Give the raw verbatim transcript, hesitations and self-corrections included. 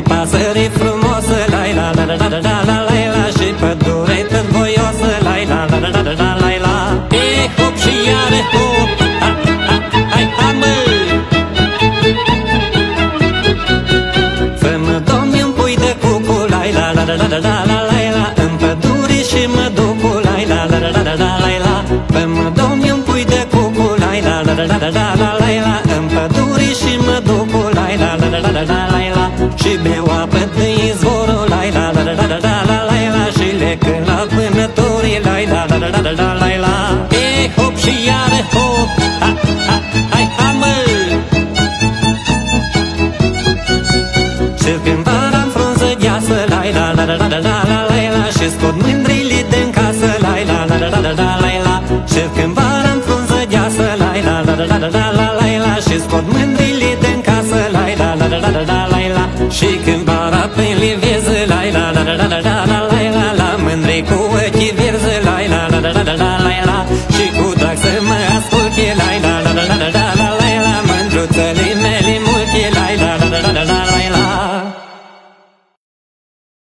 pasăre frumoasă, lai la la la la la la la la, și pădure tot voioasă, lai la la la la la la la la. E hop și iară hop, ha, ha, hai, ha, mă! Fă-mă, Doamne, un pui de cucu, lai la la la la la la la la la, în pădure și mă duc cu lai la la la la la la la la. Fă-mă, Doamne, un pui de cucu, lai la la la la la la la la la, în pădure și mă duc cu lai la la la la la la la la. Și beau apă de izvorul, lai la la la la la la la la la, și lecă la vânătorii, lai la la la la la la la la. E hop și iară hop, ha, ha, hai, ha, mă! Și când vara-n frunză deasă, lai la la la la la la la la la, și scot mândrile din casă, lai la la la la la la la la. Și când vara-n frunză deasă, lai la la la la la la la la la, și scot mândrile din casă, lai la la la la la la la la. Și când vara pe liveză, lai la la la la la la la la la, la mândri cu